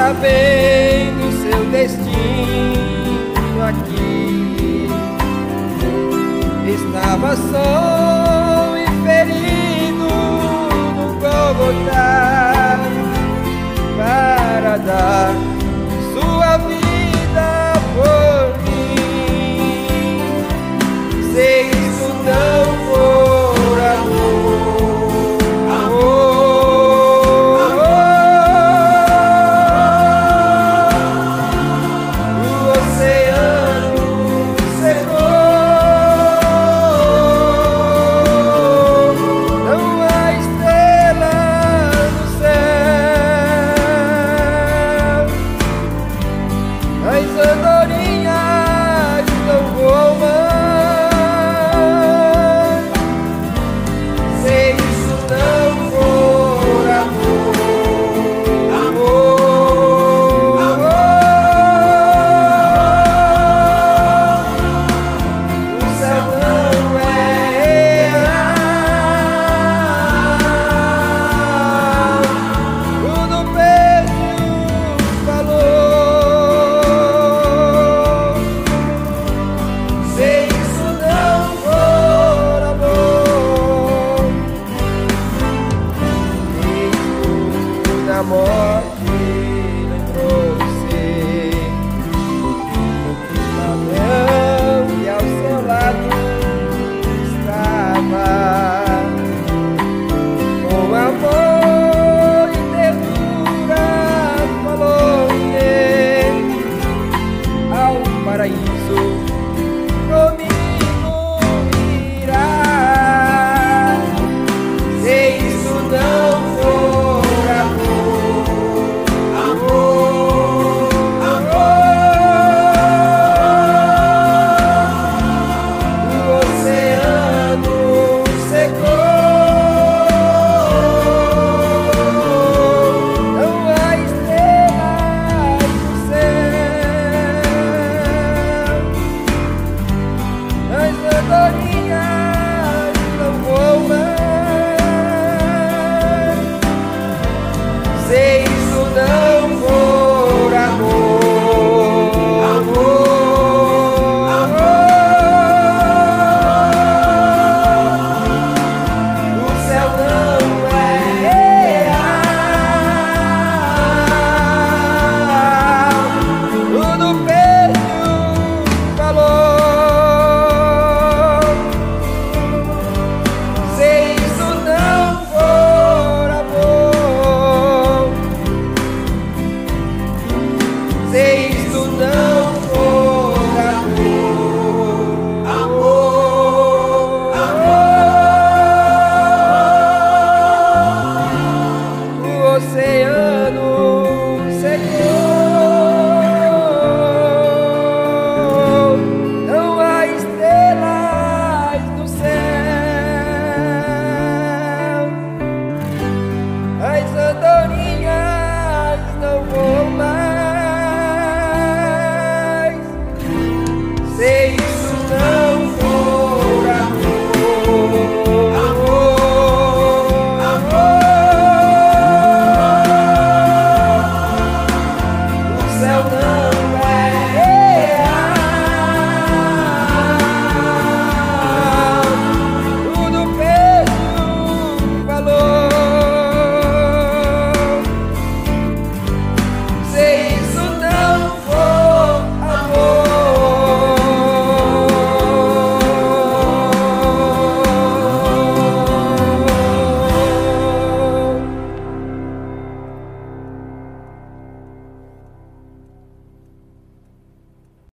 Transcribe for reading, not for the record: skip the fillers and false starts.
sabendo seu destino aqui. Estava só e ferido no Gólgota para dar sua vida por mim. Se isso não for as andorinhas não voam mais. Se isso não for o céu não é real. Tudo perde o valor. Se isso não for amor, mesmo na morte lembrou-se Abraão, que ao seu lado estava, com amor e ternura falou-lhe: ao paraíso comigo irá. Se isso não for o oceano secou, não há estrelas no céu, as andorinhas não voam mais. Se isso não for o céu não é real. Tudo perde o valor. Se isso não for amor, se isso não for o oceano secou, não há estrelas no céu, as andorinhas não voam mais. Se isso não for o céu não